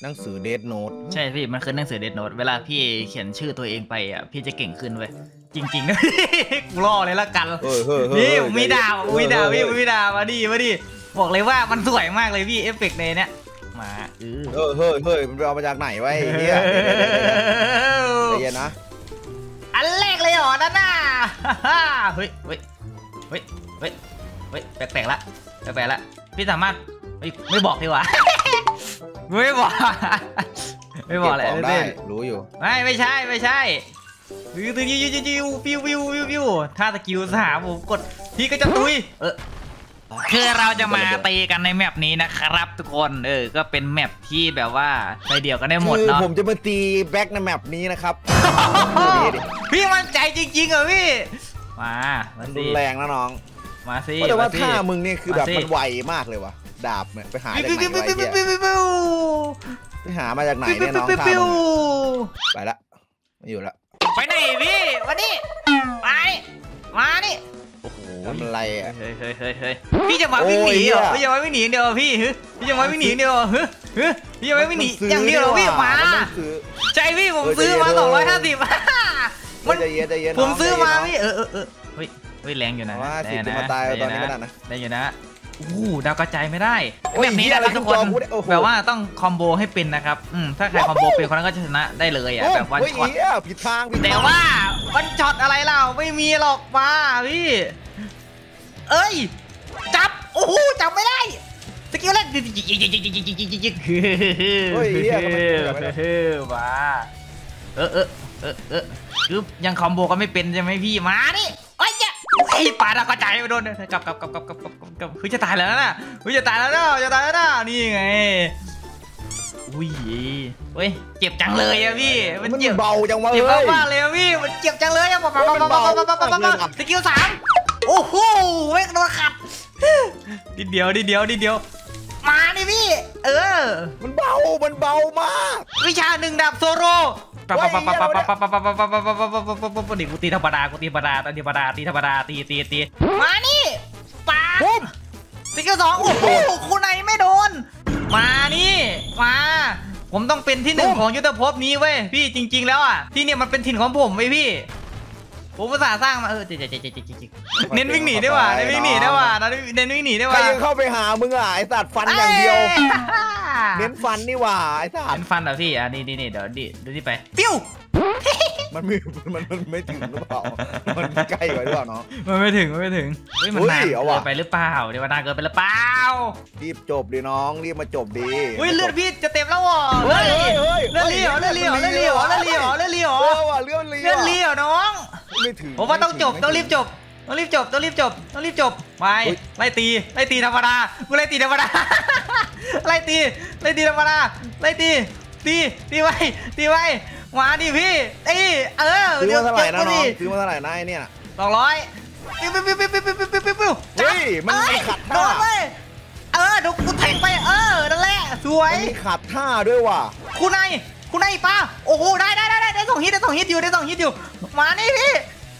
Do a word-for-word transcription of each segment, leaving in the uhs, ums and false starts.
หนังสือเดธโน้ตใช่พี่มันคือหนังสือเดธโน้ตเวลาพี่เขียนชื่อตัวเองไปอ่ะพี่จะเก่งขึ้นเว้ยจริงๆนะกูรอเลยละกันนี่มีดาวมีดาวพี่มีดาวมาดิมาดิบอกเลยว่ามันสวยมากเลยพี่เอฟเฟกต์ในเนี้ยมาเออเฮ้ยเฮ้ยเฮ้ยมันเอามาจากไหนวะไอ้เหี้ยใจเย็นนะอันแรกเลยเหรอนั่นน่ะเฮ้ยเฮ้ยเฮ้ยเฮ้ยเฮ้ยแปลกๆละแปลกๆละพี่สามารถไม่บอกดีกว่าไม่บอกไม่บอกเลยได้รู้อยู่ไม่ไม่ใช่ไม่ใช่วิววิววิววิววิววิววิวถ้าสกิลสามผมกดพี่ก็จะตุยเออคือเราจะมาตีกันในแมปนี้นะครับทุกคนเออก็เป็นแมปที่แบบว่าไปเดี่ยวกันได้หมดเนาะผมจะมาตีแบ็กในแมปนี้นะครับพี่มั่นใจจริงๆเหรอพี่มามาสิแรงนะน้องมาสิแต่ว่าท่ามึงนี่คือแบบมันไวมากเลยวะดาบเนี่ยไปหาจากไหนไวเนี่ยไปหามาจากไหนเนี่ยน้องท่าไปละไม่อยู่ละไปไหนพี่วันนี้ไปมานี่โอ้โหมันอะไรอ่ะเฮ้ยเฮ้ยเฮ้ยเฮ้ยพี่จะมาวิ่งหนีเหรอพี่จะมาวิ่งหนีเดียวพี่ฮึพี่จะมาวิ่งหนีเดียวฮึฮึพี่จะมาวิ่งหนีอย่างเดียวพี่มาใจพี่ผมซื้อมาสองร้อยห้าสิบมันจะเย็นจะเย็นผมซื้อมาพี่เออเออเออเฮ้ยเฮ้ยแรงอยู่นะแรงนะตายตอนนี้ก็ได้นะแรงอยู่นะโอ้ดาวกระจายไม่ได้แบบนี้นะครับทุกคนแบบว่าต้องคอมโบให้เป็นนะครับอืมถ้าใครคอมโบเป็นคนนั้นก็ชนะได้เลยอ่ะแบบวันช็อตผิดทางแต่ว่าวันช็อตอะไรเราไม่มีหรอกมาพี่เอ้ยจับโอ้โหจับไม่ได้สกิลแรกจิกจิกจิกจิกจิกจิกจิกจิกจิกเฮ้ยมาเออเออเออเออคือยังคอมโบก็ไม่เป็นใช่ไหมพี่มาดิโอ้ยเนี่ยไอ้ปลาดาวกระจายไปโดนกลับกลับกลับกลับกลับกลับกลับคือจะตายแล้วนะคือจะตายแล้วนะจะตายแล้วนะนี่ไงอุ้ยเฮ้ยเจ็บจังเลยอะพี่มันเจ็บเบาจังวะเจ็บมากเลยอะพี่มันเจ็บจังเลยอะปะปะปะปะปะปะปะปะสกิลสามโอ้โหเว้ยโดนขัดนิดเดียวนิดเดียวนิดเดียวมาดิพี่เออมันเบามันเบามากวิชาหนึ่งดาบโซโรปะปะปะปะปะปะปะปะปะปะปะปะปะปะปะปะดิกูตีธรรมดากูตีธรรมดาตีธรรมดาตีธรรมดาตีตีตีมานี่ปาสกิลสองโอ้โหคุณไหนไม่โดนมานี่มาผมต้องเป็นที่หนึ่งของยุทธภพนี้เว้ยพี่จริงๆแล้วอ่ะที่เนี่ยมันเป็นถิ่นของผมไว้พี่ผมภาษาสร้างมาเออเจ๊เจ๊เจ๊เจ๊เจ๊เน้นวิ่งหนีได้ว่ะเน้นวิ่งหนีได้ว่ะเน้นวิ่งหนีได้ว่ะใครยังเข้าไปหามึงอ่ะไอ้สัตว์ฟันอย่างเดียวเน้นฟันนี่ว่ะไอ้สัตว์เน้นฟันเหรอพี่อ่ะนี่นี่นี่เดี๋ยวดิดูที่ไปปิ้วมันไม่มันมันไม่ถึงหรือเปล่ามันใกล้ไปหรือเปล่าเนาะมันไม่ถึงมันไม่ถึงเฮ้ยมันนานเกินไปหรือเปล่าเดี๋ยวมันนานเกินไปหรือเปล่ารีบจบดิน้องรีบมาจบดิเฮ้ยเลือดพี่จะเต็มแล้วอ่ะเฮ้ยเลือดเลี้ยวเลือดเลี้ยวเลือดเลี้ยวเลือดเลี้ยวเลือดเลี้ยวเลือดเลี้ยวเลือดเลี้ยวน้องไม่ถึงผมว่าต้องจบต้องรีบจบต้องรีบจบต้องรีบจบต้องรีบจบไปไล่ตีไล่ตีธรรมดากูไล่ตีธรรมดาไล่ตีไล่ตีธรรมดาไล่ตีตีตีไว้ตีไว้มาดิพี่ตีเออซื้อมาเท่าไหร่นะน้องซื้อมาเท่าไหร่นะไอ้เนี่ยสองร้อยปิ้วปิ้วปิ้วปิ้วปิ้วปิ้วปิ้วปิ้วเฮ้ยมันมีขัดท่าเออดูกูแทงไปเออนั่นแหละสวยมีขัดท่าด้วยว่ะคุณนายคุณนายป้าโอ้โหได้ได้ได้ได้สองฮิตได้สองฮิตอยู่ได้สองฮิตอยู่มานี่พี่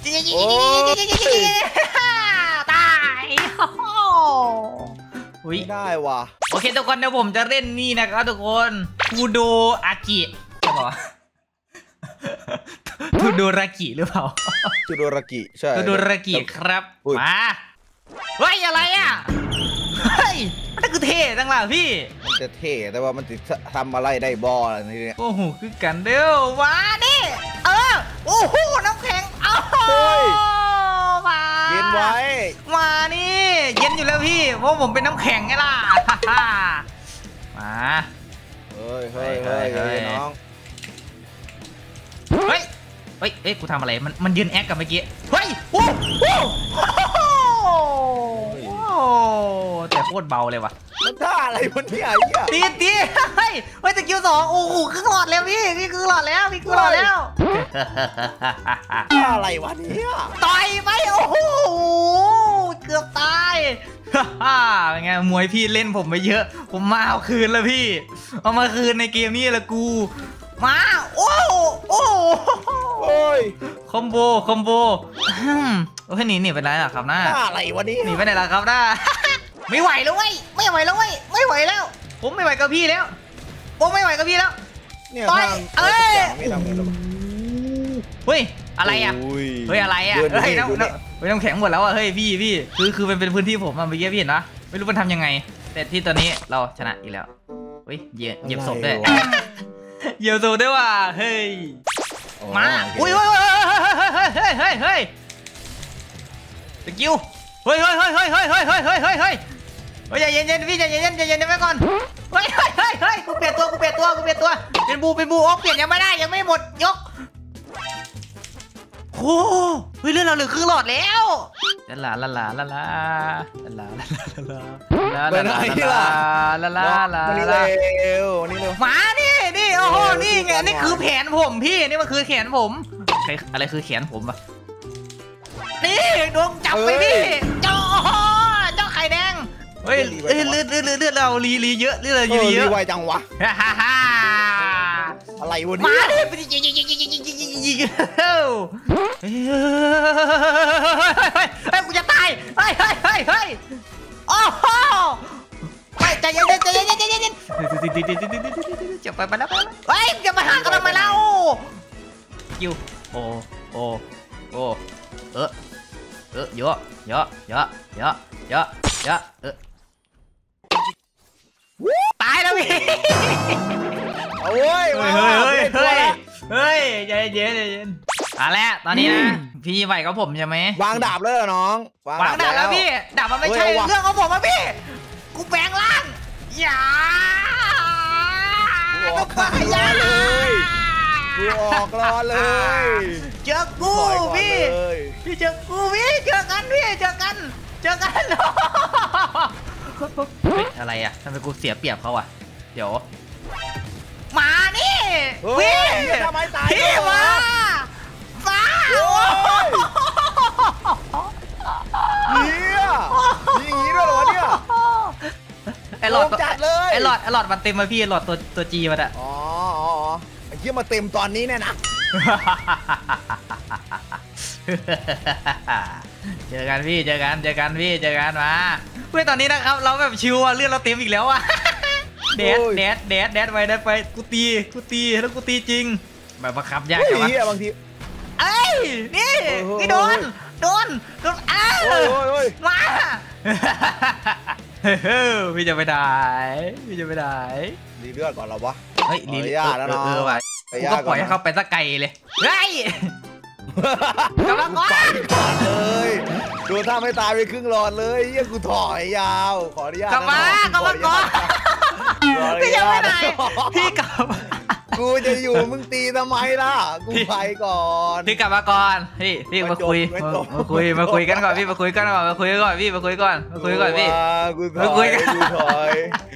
ตายไม่ได้ว่ะโอเคทุกคนเดี๋ยวผมจะเล่นนี่นะครับทุกคนทูโดอากิใช่ป่ะทูโดรากิหรือเปล่าทูโดรากิใช่ทูโดรากิครับมาเฮ้ยอะไรอ่ะเฮ้ยมันคือเท่จังล่ะพี่มันจะเท่แต่ว่ามันจะทำอะไรได้บอลอะไรนี่โอ้โหคือกันเดียวมาดิเออโอ้โหน้ำแข็งอ้าวมาเย็นไว้มานี่เย็นอยู่แล้วพี่เพราะผมเป็นน้ำแข็งไงล่ะมาเฮ้ยเฮ้ยเฮ้ยเฮ้ยน้องเฮ้ยเฮ้ยเฮ้ยกูทำอะไรมันมันยืนแอคกับเมื่อกี้เฮ้ยโอ้โหแต่โคตรเบาเลยวะมันท่าอะไรมันเนี่ยตีตีเฮ้ยเฮ้ยตะกิ้วสองโอ้โหครึ่งหลอดแล้วพี่พี่ครึ่งหลอดแล้วพี่ครึ่งหลอดแล้วอะไรวะเนี่ยต่อยไปโอ้โหเกือบตายฮ่าเป็นไงมวยพี่เล่นผมไปเยอะผมมาเอาคืนแล้วพี่เอามาคืนในเกมนี้ละกูมาโอ้โอ้โอ้ยคอมโบคอมโบโอ้ยหนีหนีไปไหนล่ะครับน้าอะไรวะนี่หนีไปไหนล่ะครับน้าไม่ไหวแล้วเว้ยไม่ไหวแล้วเว้ยไม่ไหวแล้วผมไม่ไหวกับพี่แล้วโอ้ไม่ไหวกับพี่แล้วเนี่ยต่อยทางเอ้ยไม่ทำกันหรอกเฮ้ยอะไรอ่ะโยเฮ้ยอะไรอ่ะเดินเฮ้ยดูน้ำดิน้ำเฮ้ยน้ำแข็งหมดแล้วอ่ะเฮ้ยพี่พี่คือคือมันเป็นพื้นที่ผมอ่ะเมื่อกี้พี่เห็นปะไม่รู้มันทำยังไง แต่ที่ตอนนี้เราชนะอีกแล้วเฮ้ยเหยียบเหยียบศพด้วยอะไรวะเหยียบศพด้วยว่ะเฮ้ยอ๋อมาโออุ้ยเคเฮ้ยเฮ้ยเฮ้ยเฮ้ยเฮ้ยสกิลเฮ้ยเฮ้ยเฮ้ยเฮ้ยเฮ้ยเฮ้ยเฮ้ยเฮ้ยเฮ้ยเฮ้ยเฮ้ยใจเย็นเย็นพี่ใจเย็นเย็นใจเย็นไว้ก่อนเฮ้ยเฮ้ยเฮ้ยเฮ้ยกูเปลี่ยนตัวกูเปลี่ยนตัวกูเปลี่ยนตัวเป็นบูเป็นบูโอ้เปลี่ยนยังไม่ได้ยังไม่หมดยกโอ้เฮ้ยเรื่องเราเหลือครึ่งหลอดแล้วลาลาลาลาลาลาลาลาลาลาลาลาลาลาลาลาลาวันนี้ลาเร็ววันนี้เร็วหมานี่นี่โอ้โหเออนี่ไงดูก่อนนี่คือแผนผมพี่นี่มันคือแขนผมใครอะไรคือแขนผมปะนี่ดวงจับไปพี่เจ้าโอ้โหเจ้าไข่แดงเฮ้ยเลือดเลือดเลือดเลือดเราลีลีเยอะเลือดเราเออลีเยอะรีไวจังวะฮ่าฮ่าฮ่าอะไรวะมาเนี่ยดิไปดิยิงยิงยิงยิงยิงยิงยิงยิงยิงเฮ้ยเฮ้ยกูจะตายเฮ้ยเฮ้ยเฮ้ยเฮ้ยโอ้โหไปใจเย็นใจเย็นใจเย็นใจเย็นจะไปไปแล้วไปแล้วเฮ้ยจะมาหากันทำไมเล่าคิวโอ้โอ้โอ้เออเออเยอะเยอะเยอะเยอะเยอะเยอะเออตายแล้วพี่เอาเว้ยเฮ้ยมาเฮ้ยเฮ้เฮ้ยยเฮ้ยใจเย็นใจเย็นอ่ะแหละตอนนี้นะพี่ไหวกับผมใช่ไหมวางดาบเลยเหรอน้องวางดาบแล้วพี่ดาบมันไม่ใช่เฮ้ยเอาวะเรื่องของผมอะพี่กูแปลงร่างอย่ากูออกรอเลยกูออกรอเลยเจอกูถอยก่อนพี่เลยพี่เจอกูพี่เจอกันพี่เจอกันเจอกันเฮ้ยอะไรอะทำไมกูเสียเปรียบเขาอะเดี๋ยวมานี่เฮ้ยพี่เหี้ยทำไมตายพี่ด้วยวะมามาโอ้ยเฮียมีอย่างนี้ด้วยเหรอเนี่ยไอหลอดโกงจัดเลยไอหลอดไอหลอดมันเต็มมาพี่ไอหลอดตัวตัวจีมันอะอ๋ออ๋ออ๋อไอ้เหี้ยมาเต็มตอนนี้เนี่ยนะเจอกันพี่เจอกันเจอกันพี่เจอกันมาเพื่อนตอนนี้นะครับเราแบบชิวอะเลือดเราเต็มอีกแล้วอะแดดแดดแดดแดดไปแดดไปกูตีกูตีแล้วกูตีจริงแบบบังคับยากเฮ้ยจังวะเหี้ยบางทีเอ้ยนี่โอ้ยนี่โดนโดนโดนอ้าโอ้ยโอ้ยโอ้ยมาพี่จะไปไหนพี่จะไปไหนรีเลือดก่อนเหรอวะเฮ้ยขอลีอนุญาตแล้วเนอะเออว่ะขออกูนุญาก็ตปล่อยให้ก่อนนะเขาไปสักไกลเลยเฮ้ย กลับมาก่อนไปก่อนเลยดูถ้าไม่ตายไปครึ่งหลอดเลยเฮียกูถอยยาวขออนุญาตกลับมานะกลับมาก่อนขออนุพี่ญาตยังไม่ไหนพี่กลับมากูจะอยู่มึงตีทำไมล่ะกูไปก่อนพี่กลับมาก่อนพี่พี่มาคุยไม่มาจบมาคุยมาคุยกันก่อนพี่มาคุยกันก่อนมาคุยกันก่อนพี่มาคุยก่อนมาคุยก่อนพี่กูถไม่คุอย ยกันกูถอย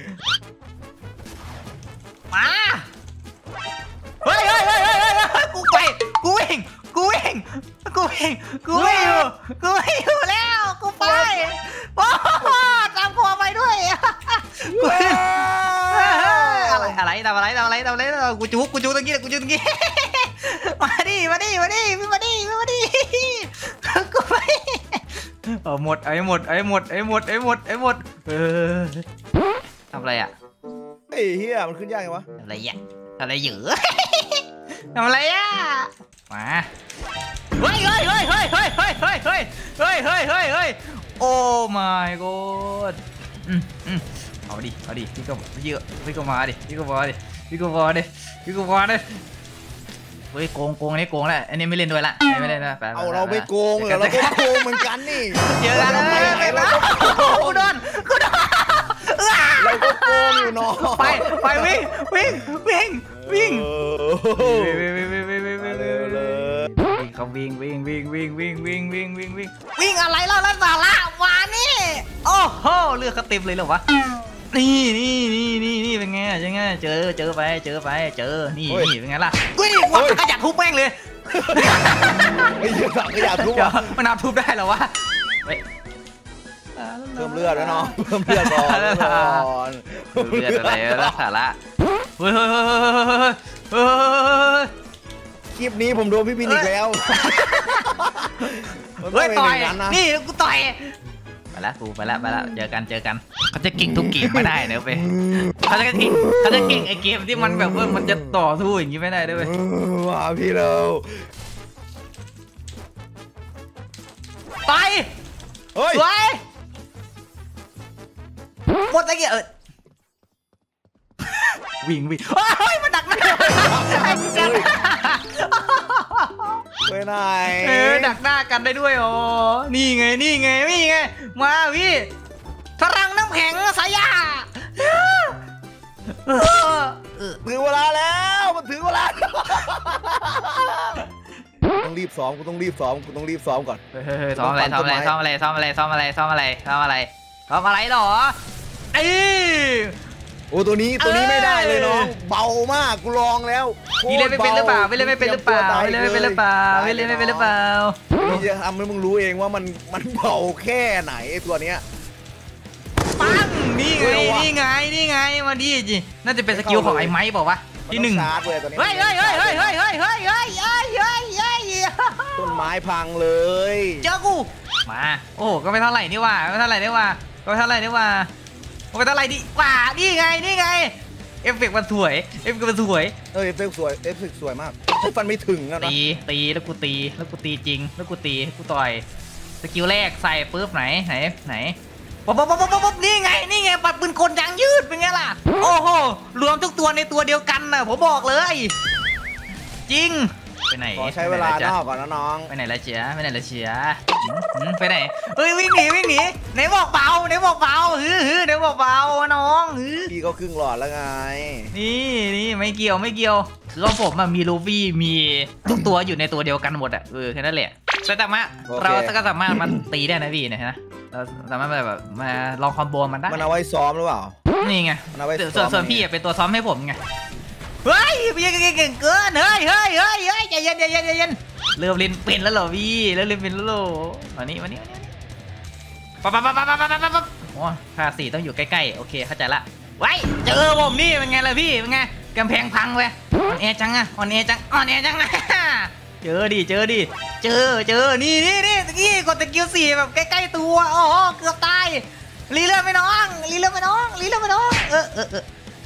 มาเฮ้ยเฮ้ยเฮ้ยเฮ้ยเฮ้ยกูไปกูวิ่งกูวิ่งกูวิ่งกูวิ่งอยู่กูวิ่งอยู่แล้วกูไปโอ้โหตามกูไปด้วยกูวิ่งอะไรอะไรทำอะไรทำอะไรทำอะไรกูจุกกูจุกตะกี้กูจุกตะกี้มาดิมาดิมาดิพี่มาดิพี่มาดิกูไปเอาหมดไอ้หมดไอ้หมดไอ้หมดไอ้หมดไอ้หมดเออทำอะไรอ่ะไอ้เฮียมันขึ้นยากไงวะอะไรอ่ะอะไรอยู่ ทำอะไรอ่ะมาเฮ้ยเฮ้ยเฮ้ยเฮ้ยเฮ้ยเฮ้ยเฮ้ยเฮ้ยเฮ้ยเฮ้ยเฮ้ยเฮ้ยโอ้ my god อืมอืมเอาดิเอาดิพี่ก็พี่ก็พี่ก็มาดิพี่ก็มาดิพี่ก็มาดิพี่ก็มาดิเฮ้ยโกงโกงนี่โกงแล้วอันนี้ไม่เล่นด้วยละไม่เล่นนะไปเอาเราไปโกงเหรอเราก็โกงเหมือนกันนี่เจอกันเลยไปมากูโดนกูโดนเราก็โกงอยู่เนาะไปไปวิ่งวิ่งวิ่งวิ่งเออวิ่งวิ่งวิ่งวิ่งวิ่งวิ่งเร็วเลยวิ่งเขาวิ่งวิ่งวิ่งวิ่งวิ่งวิ่งวิ่งวิ่งวิ่งวิ่งอะไรเล่าแล้วสาระมานี่โอ้โหเลือดเขาเต็มเลยเหรอวะนี่นี่นี่นี่นี่เป็นไงใช่ไงเจอเจอไปเจอไปเจอนี่นี่เป็นไงล่ะวิ่งวัดขยันทุบแม่งเลยไอ้เหี้ยสักขยะทุบเดี๋ยวอ่ะมันนับทุบได้เหรอวะเฮ้ยเพิ่มเลือดแล้วเนาะเพิ่มเลือดก่อนเพิ่มเลือดก่อนเลือดอะไรแล้วสาระเฮ้ยเฮ้ยเฮ้ยเฮ้ยคลิปนี้ผมโดนพี่บินอีกแล้วมันต้เฮ้อย งเป็นต่ออยย่างนั้นนะนี่กูต่อยไปละกูไปละไปละเจอกันเจอกันเขาจะเก่งทุกเกมไม่ได้นะเว้ยเขาจะเก่งเขาจะเก่งไอเกมที่มันแบบว่ามันจะต่อสู้อย่างนี้ไม่ได้ด้วยเว้ยว่าพี่เราไปเฮ้ยสวยหมดตะเกียบเออวิ่งวิ่งเฮ้ยมันดักหน้าไอ้กูกันไปไหนเออดักหน้ากันได้ด้วยอ๋อนี่ไงนี่ไงนี่ไงมาพี่พลังน้ำแข็งสายยาถึงเวลาแล้วมันถึงเวลาต้องรีบซ้อมกูต้องรีบซ้อมกูต้องรีบซ้อมก่อนซ้อมอะไรซ้อมอะไรซ้อมอะไรซ้อมอะไรซ้อมอะไรซ้อมอะไรซ้อมอะไรซ้อมอะไรหรอไอ้โอ้ตัวนี้ตัวนี้ไม่ได้เลยน้องเบามากกูลองแล้วพี่เล่นไม่เป็นหรือเปล่าไม่เล่นไม่เป็นหรือเปล่าไม่เล่นไม่เป็นหรือเปล่าไม่เล่นไม่เป็นหรือเปล่าพี่จะทำให้มึงรู้เองว่ามันมันเบาแค่ไหนไอ้ตัวเนี้ยปังนี่ไงนี่ไงนี่ไงมาดิจิน่าจะเป็นสกิลของไอ้ไม้บอกว่าที่หนึ่งเฮ้ยเฮ้ยเฮ้ยเฮ้ยเฮ้ยเฮ้ยเฮ้ยเฮ้ยเฮ้ยเฮ้ยเฮ้ยต้นไม้พังเลยเจอกูมาโอ้ก็ไม่เท่าไหร่นี่ว่าไม่เท่าไหร่นี่ว่าก็ไม่เท่าไหร่นี่ว่าก็ไม่เท่าไหร่ดีกว่านี่ไงนี่ไงเอฟเฟกต์มันสวยเอฟเฟกต์มันสวยเออเอฟเฟกต์สวยเอฟเฟกต์สวยมากฟันไม่ถึงนะตีตีแล้วกูตีแล้วกูตีจริงแล้วกูตีกูต่อยสกิลแรกใส่ปุ๊บไหนไหนไหนป๊บป๊บป๊บป๊บนี่ไงนี่ไงปัดปืนกลยางยืดเป็นไงล่ะโอ้โหรวมทุกตัวในตัวเดียวกันนะผมบอกเลยจริงไปไหนขอใช้เวลานอกก่อนนะน้องไปไหนละเชียไปไหนละเชียไปไหนเฮ้ยวิ่งหนีวิ่งหนีไหนบอกเบาไหนบอกเบาฮือฮือไหนบอกเบาน้องฮือพี่ก็ครึ่งหลอดแล้วไงนี่นี่ไม่เกี่ยวไม่เกี่ยวคือว่าผมมีลูฟี่มีทุกตัวอยู่ในตัวเดียวกันหมดอ่ะเออแค่นั้นแหละแต่แต่มาเราก็สามารถมันตีได้นะพี่นะฮะเราสามารถแบบมาลองคอมโบมันได้มันเอาไว้ซ้อมหรือเปล่านี่ไงส่วนส่วนพี่เป็นตัวซ้อมให้ผมไงเฮ้ยพี่เก่งเกินเฮ้ยเฮ้ยเฮ้ยเฮ้ยใจเย็นใจเย็นใจเย็นเริ่มเล่นเป็นแล้วเหรอพี่เริ่มเล่นเป็นแล้วเหรอมานี่มานี่มานี่ปั๊บปั๊บปั๊บปั๊บปั๊บปั๊บปั๊บโอ้ค่าสี่ต้องอยู่ใกล้ๆโอเคเข้าใจละไว้เจอผมนี่เป็นไงล่ะพี่เป็นไงกำแพงพังเว้ยอ่อนแอจังอะอ่อนแอจังอ่อนแอจังนะเจอดิเจอดิเจอเจอนี่นี่นี่ตะกี้กดตะกิ้วสี่แบบใกล้ๆตัวโอ้โหเกือบตายรีเลือดไปน้องรีเลือดไปน้องรีเลือดไปน้องเออเออเออ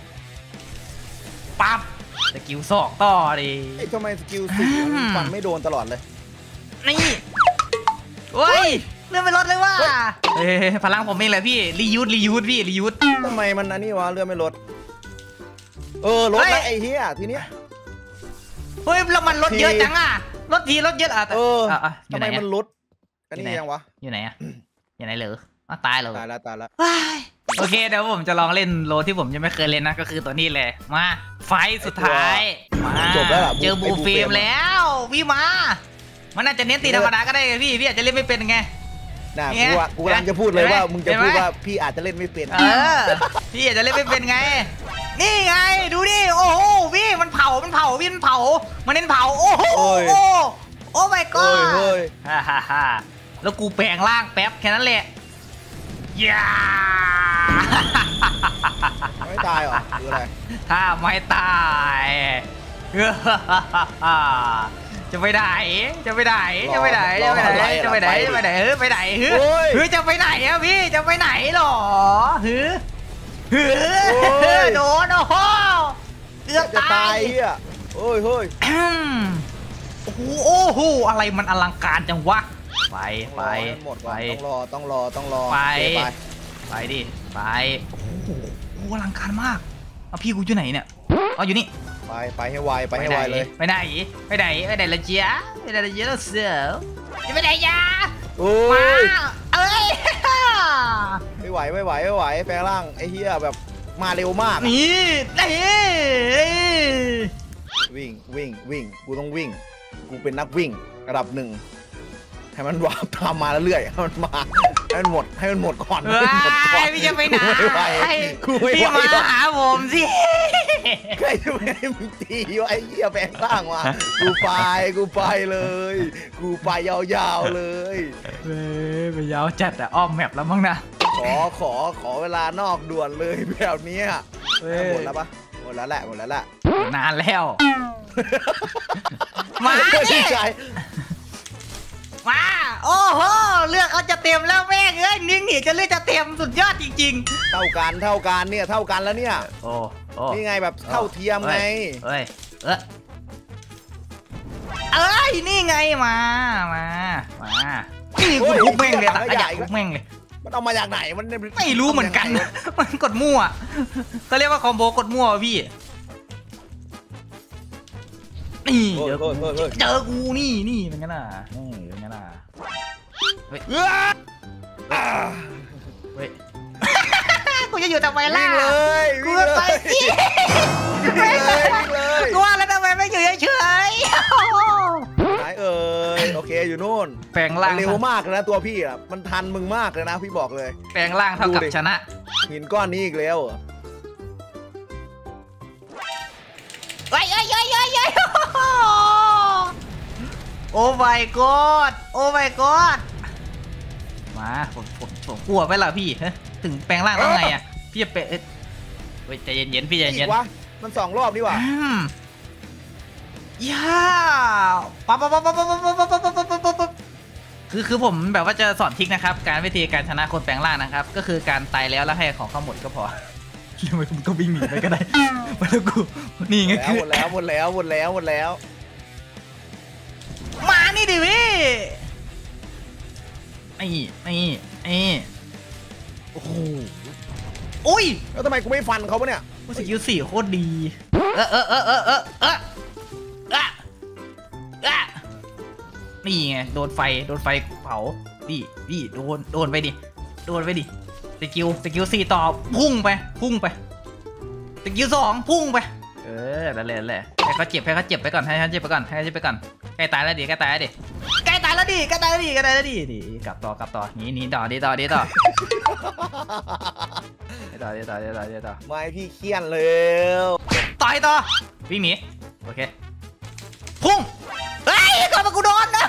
ปั๊บสกิลสองต่อดิทำไมสกิลสี่ฟันไม่โดนตลอดเลยนี่เฮ้ยเลื่อนไปลดเลยว่าเฮ้ยพลังผมเองแหละพี่รียูดรียูดพี่รียูดทำไมมันอันนี้วะเลื่อนไม่ลดเออลดแล้วไอ้เหี้ยทีเนี้ยเฮ้ยแล้วมันลดเยอะจังอ่ะลดทีลดเยอะอ่ะเออทำไมมันลดอันนี้ยังวะอยู่ไหนอ่ะอยู่ไหนเหรอตายแล้วตายแล้วตายแล้วโอเคเดี๋ยวผมจะลองเล่นโลที่ผมยังไม่เคยเล่นนะก็คือตัวนี้เลยมาไฟสุดท้ายมาจบแล้วเจอบูเฟมแล้วพี่มามันน่าจะเน้นตีธรรมดาก็ได้พี่พี่อาจจะเล่นไม่เป็นไงน่ะกูว่ากูกำลังจะพูดเลยว่ามึงจะพูดว่าพี่อาจจะเล่นไม่เป็นเออพี่อาจจะเล่นไม่เป็นไงนี่ไงดูดิโอ้โหพี่มันเผามันเผาพี่มันเผามันเน้นเผาโอ้โหโอ้โอ้ my god ฮ่าฮ่าฮ่าแล้วกูแปลงร่างแป๊บแค่นั้นแหละย่าไม่ตายหรอคืออะไรถ้าไม่ตายจะไปไหนจะไปไหนจะไปไหนจะไปไหนจะไปไหนจะไปไหนเฮ้ยไปไหนเฮ้ยจะไปไหนอะพี่จะไปไหนหรอเฮ้ยเฮ้ยโดนโอ้โหเกือบตายอ่ะโอ้ยเฮ้ยโอ้โหโอ้โหอะไรมันอลังการจังวะไปไปไปต้องรอต้องรอต้องรอไปไปดิไปโอ้โหอลังการมากเอาพี่กูอยู่ไหนเนี่ยเอาอยู่นี่ไปไปให้ไวไปให้ไวเลยไปไหนไปไหนไปไหนละเจี๊ยไปไหนละเจี๊ยเสือจะไปไหนยามาเอ้ยไม่ไหวไม่ไหวไม่ไหวแปลงร่างไอ้เหี้ยแบบมาเร็วมากนี่นี่วิ่งวิ่งวิ่งกูต้องวิ่งกูเป็นนักวิ่งระดับหนึ่งให้มันวาร์ปตามมาเรื่อยให้มันมาให้มันหมดให้มันหมดก่อนพี่จะไปไหนกูไม่ไหวพี่มาหาผมสิใครจะไม่ให้มึงตีวะไอ้เหี้ยแปลงร่างมากูไปกูไปเลยกูไปยาวๆเลยเฮ้ยไปยาวจัดอะอ้อมแมปแล้วมั้งนะขอขอขอเวลานอกด่วนเลยแบบนี้หมดแล้วปะหมดแล้วแหละหมดแล้วแหละนานแล้วมาดิมาโอ้โหเลือกเอาจะเต็มแล้วแม่งเอ้ยนิ่งหนีจะเลือกจะเต็มสุดยอดจริงๆเท่ากันเท่ากันเนี่ยเท่ากันแล้วเนี่ยโอ้โอ้นี่ไงแบบเท่าเทียมไงเอ้ยเอ้ยเอ้ยนี่ไงมามามานี่กูทุบแม่งเลยตักขยะทุบแม่งเลยมันเอามาจากไหนมันไม่รู้เหมือนกันมันกดมั่วก็เรียกว่าคอมโบกดมั่วพี่นี่เจอกูเจอกูนี่นี่เป็นไงล่ะนี่เป็นไงล่ะเฮ้ยเฮ้ยกูจะอยู่ทำไมล่ะวิ่งเลยวิ่งเลยไปสิวิ่งเลยวิ่งเลยกูว่าแล้วทำไมไม่อยู่เฉยไหนเอ่ยโอเคอยู่นู่นแปลงร่างเร็วมากเลยนะตัวพี่อ่ะมันทันมึงมากเลยนะพี่บอกเลยแปลงร่างเท่ากับชนะหินก้อนนี้อีกแล้วเหรอเฮ้ยเฮ้ยเฮ้ยเฮ้ยเฮ้ยโอ้ my god โอ้ my god มาผมผมผมกลัวไปละพี่ถึงแปลงร่างแล้วไงอ่ะพี่จะเปะเฮ้ยใจเย็นๆพี่ใจอีเย็นกวะมันสองรอบนี่หว่าย่าปั๊บปั๊บปั๊บปั๊บปั๊บปั๊บปั๊บปั๊บปั๊บปั๊บคือคือผมแบบว่าจะสอนทริคนะครับการวิธีการชนะคนแปลงร่างนะครับก็คือการตายแล้วแล้วให้ของเขาหมดก็พอหรือไม่ก็วิ่งหนีไปก็ได้มาแล้วกูนี่ไงคือหมดแล้วหมดแล้วหมดแล้วหมดแล้วมานี่ดิพี่ไอ้ไอ้ไอ้โอ้โหอุ้ยแล้วทำไมกูไม่ฟันเขาปะเนี่ยสกิลสี่โคตรดีเออเออเออเออเออเออเออเออนี่ไงโดนไฟโดนไฟเผาดิดิโดนโดนไปดิโดนไปดิสกิลสกิลสี่ต่อพุ่งไปพุ่งไปสกิลสองพุ่งไปเออนั่นแหละนั่นแหละให้เขาเจ็บให้เขาเจ็บไปก่อนให้เขาเจ็บไปก่อนให้เขาเจ็บไปก่อนใกล้ตายแล้วดิใกล้ตายแล้วดิใกล้ตายแล้วดิใกล้ตายแล้วดิใกล้ตายแล้วดิดิกลับต่อกลับต่อหนีหนีต่อดีต่อดีต่อดีต่อดีต่อดีต่อดีต่อไม่พี่เคี่ยนเร็วต่อยต่อวิ่งหนีโอเคพุ่งเฮ้ยก่อนมากูโดนนะ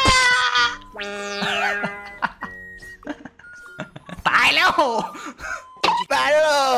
ตายแล้วตายแล้วเหรอ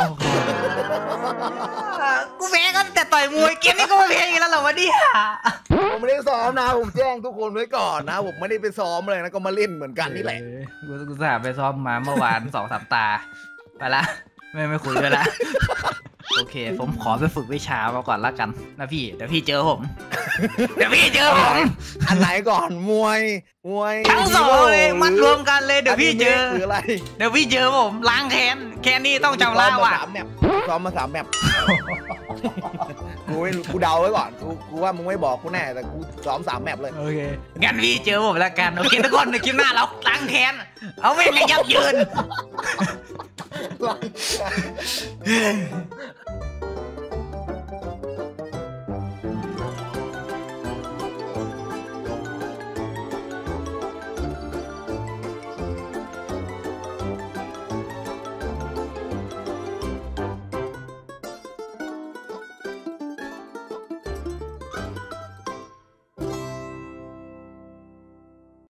กูแพ้กันแต่ต่อยมวยเกมนี้ก็ไม่แพ้อีกแล้วเหรอวะเนี่ยผมไม่ได้ซ้อมนะผมแจ้งทุกคนไว้ก่อนนะผมไม่ได้ไปซ้อมอะไรนะก็มาเล่นเหมือนกันนี่แหละกูกูสาไปซ้อมมาเมื่อวาน สองสามตาไปละไม่ไม่คุยด้วยละโอเคผมขอไปฝึกวิชามาก่อนละกันนะพี่เดี๋ยวพี่เจอผมเดี๋ยวพี่เจอผมอันไหนก่อนมวยมวยทั้งสองเลยมันรวมกันเลยเดี๋ยวพี่เจอหรืออะไรเดี๋ยวพี่เจอผมล้างแค้นแค้นนี่ต้องจำล่าว่ะซ้อมมาสามแมปซ้อมมาสามแมปกูไม่กูเดาไว้ก่อนกูกูว่ามึงไม่บอกกูแน่แต่กูซ้อมสามแมปเลยโอเคงั้นพี่เจอผมแล้วกันโอเคทุกคนในคลิปหน้าเราล้างแค้นเอาไม่เลยยับยืน